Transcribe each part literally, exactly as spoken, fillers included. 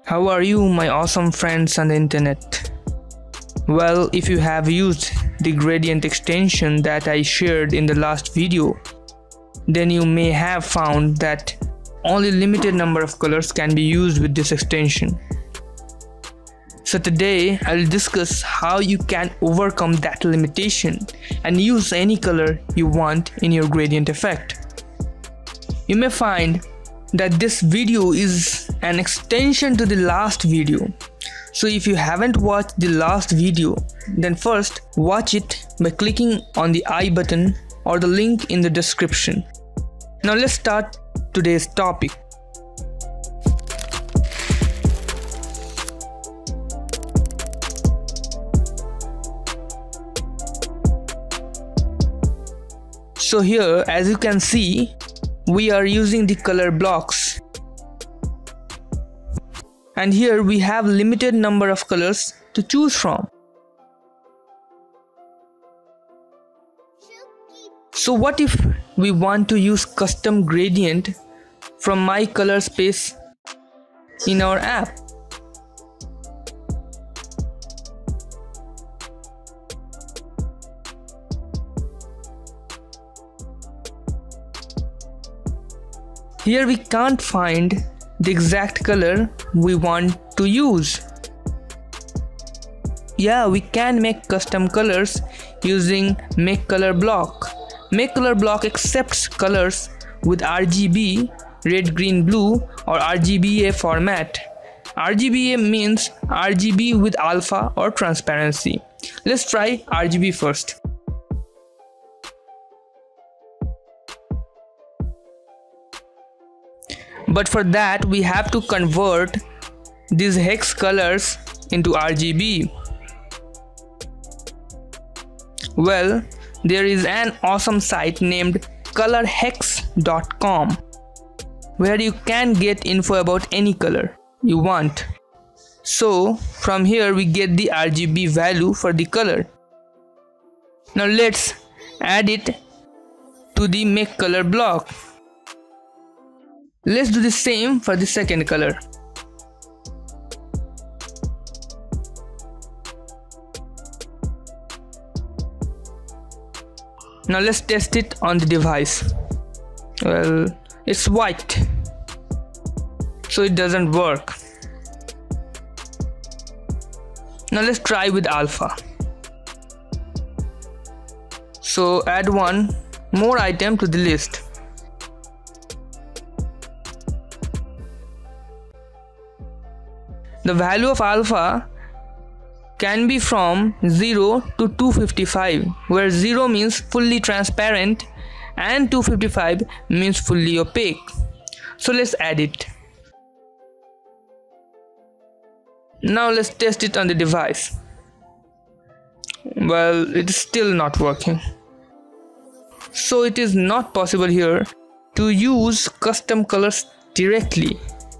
How are you, my awesome friends on the internet? Well, if you have used the gradient extension that I shared in the last video, then you may have found that only limited number of colors can be used with this extension. So today I'll discuss how you can overcome that limitation and use any color you want in your gradient effect. You may find that this video is an extension to the last video. So if you haven't watched the last video, then first watch it by clicking on the I button or the link in the description. Now let's start today's topic. So here, as you can see, we are using the color blocks. And here we have limited number of colors to choose from. So what if we want to use custom gradient from my color space in our app? Here we can't find the exact color we want to use. Yeah, we can make custom colors using make color block. Make color block accepts colors with R G B, red, green, blue or R G B A format. R G B A means R G B with alpha or transparency. Let's try R G B first. But for that we have to convert these hex colors into R G B. Well, there is an awesome site named color hex dot com where you can get info about any color you want. So from here we get the R G B value for the color. Now let's add it to the make color block. Let's do the same for the second color. Now let's test it on the device. Well, it's white, so it doesn't work. Now let's try with alpha. So add one more item to the list. The value of alpha can be from zero to two fifty-five, where zero means fully transparent and two fifty-five means fully opaque. So let's add it. Now let's test it on the device. Well, it is still not working. So it is not possible here to use custom colors directly.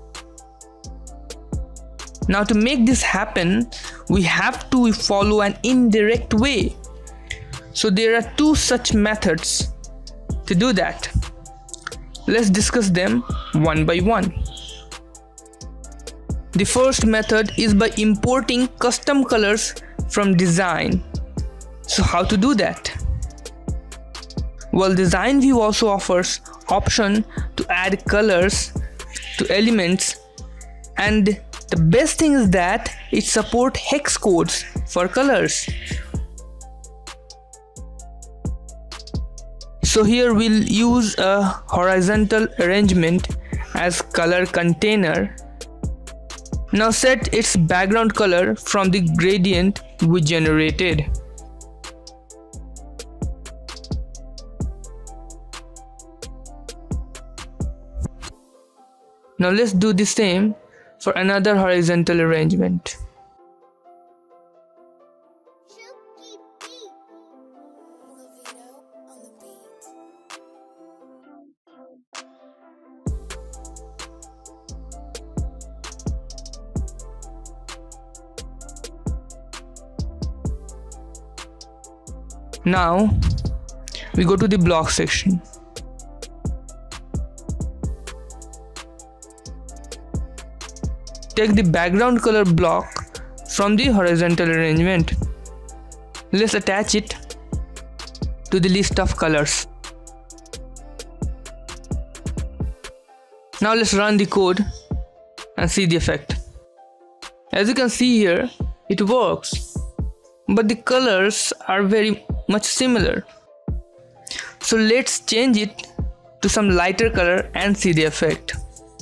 Now to make this happen, we have to follow an indirect way. So there are two such methods to do that. Let's discuss them one by one. The first method is by importing custom colors from design. So how to do that? Well, design view also offers option to add colors to elements, and the best thing is that it supports hex codes for colors. So here we'll use a horizontal arrangement as color container. Now set its background color from the gradient we generated. Now let's do the same for another horizontal arrangement. Now we go to the block section. take the background color block from the horizontal arrangement. Let's attach it to the list of colors. Now let's run the code and see the effect. As you can see here, it works, but the colors are very much similar. So let's change it to some lighter color and see the effect.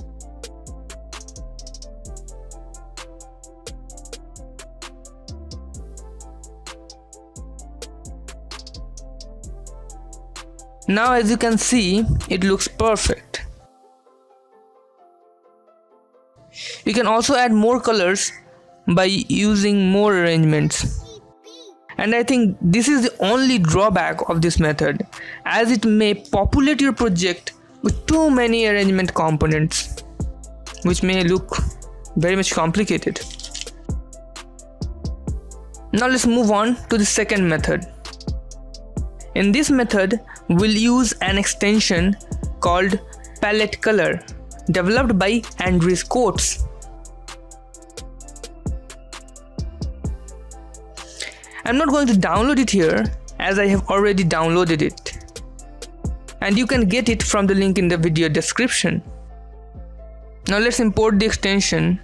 Now as you can see, it looks perfect. You can also add more colors by using more arrangements. And I think this is the only drawback of this method, as it may populate your project with too many arrangement components, which may look very much complicated. Now let's move on to the second method. In this method, we'll use an extension called Palette Color, developed by Andres Coates. I'm not going to download it here, as I have already downloaded it, and you can get it from the link in the video description. Now let's import the extension.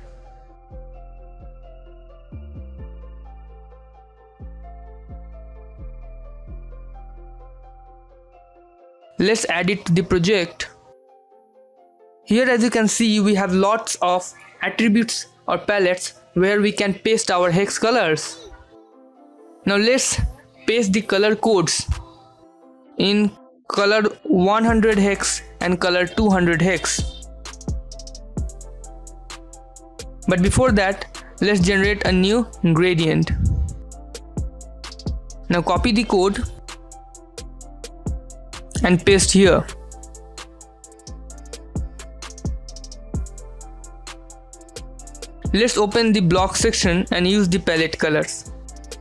Let's add it to the project. Here, as you can see, we have lots of attributes or palettes where we can paste our hex colors. Now let's paste the color codes in color one hundred hex and color two hundred hex. But before that, let's generate a new gradient. Now copy the code and paste here. Let's open the block section and use the palette colors.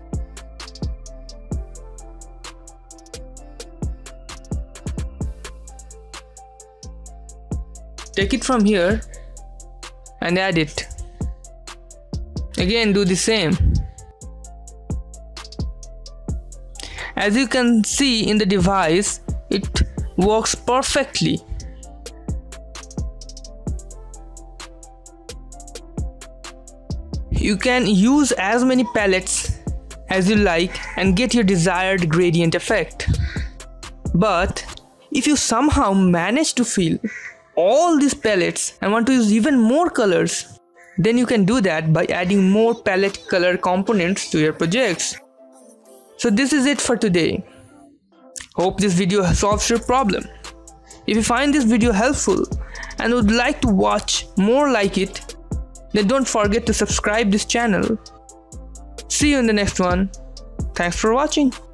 Take it from here and add it. Again, do the same. As you can see in the device, it works perfectly. You can use as many palettes as you like and get your desired gradient effect. But if you somehow manage to fill all these palettes and want to use even more colors, then you can do that by adding more palette color components to your projects. So this is it for today. Hope this video solves your problem. If you find this video helpful and would like to watch more like it, then don't forget to subscribe this channel. See you in the next one. Thanks for watching.